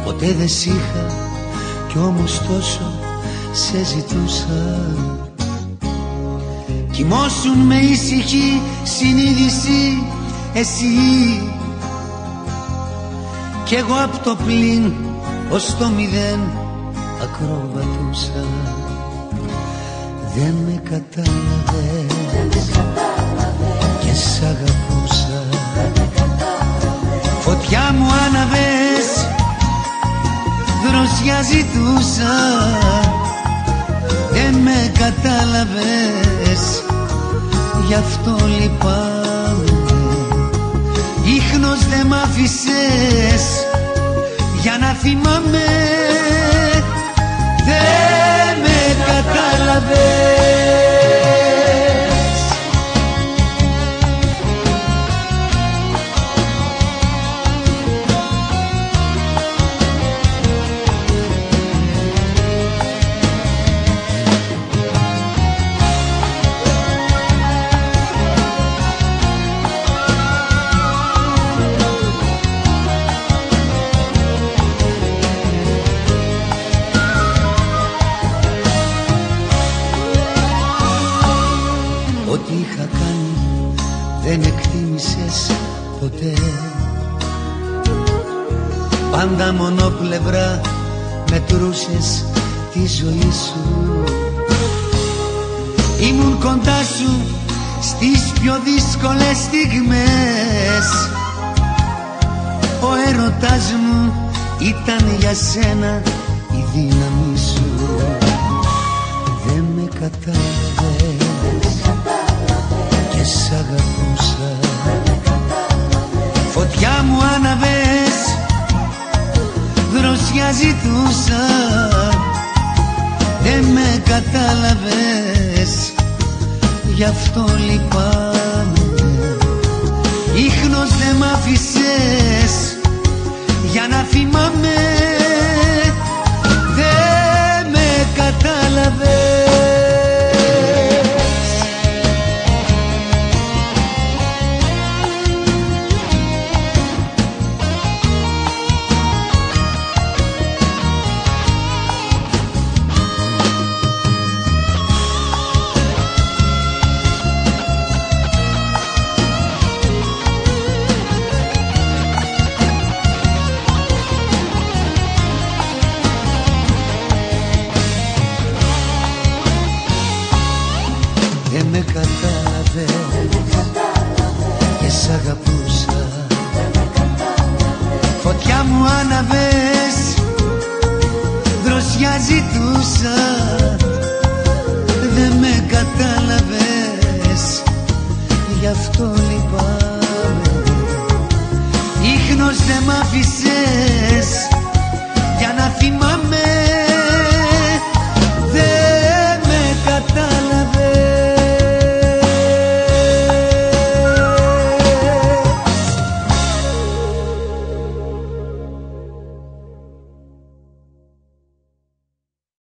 ποτέ δεν σ' είχα κι όμως τόσο σε ζητούσα. Κοιμώσουν με ήσυχη συνείδηση εσύ κι εγώ απ' το πλην ως το μηδέν ακροβατούσα. Δεν με κατάλαβες και σ' αγαπούσα. Φωτιά μου άναβες, δροσιά ζητούσα. Δεν με κατάλαβες, γι' αυτό λυπάμαι. Ίχνος δεν μ' άφησες για να θυμάμαι. Δεν με κατάλαβες. Ό,τι είχα κάνει δεν εκτίμησες ποτέ. Πάντα μονόπλευρα μετρούσες τη ζωή σου. Ήμουν κοντά σου στις πιο δύσκολες στιγμές. Ο έρωτας μου ήταν για σένα η δύναμη σου. Δεν με κατάλαβες και σ' αγαπούσα. Φωτιά μου άναβες, δροσιά ζητούσα. Δεν με κατάλαβες, γι' αυτό λυπάμαι. Ίχνος δεν μ' άφησες για να θυμάμαι. Δεν με κατάλαβες. Δεν με κατάλαβες και σ' αγαπούσα. Φωτιά μου άναβες, δροσιά ζητούσα.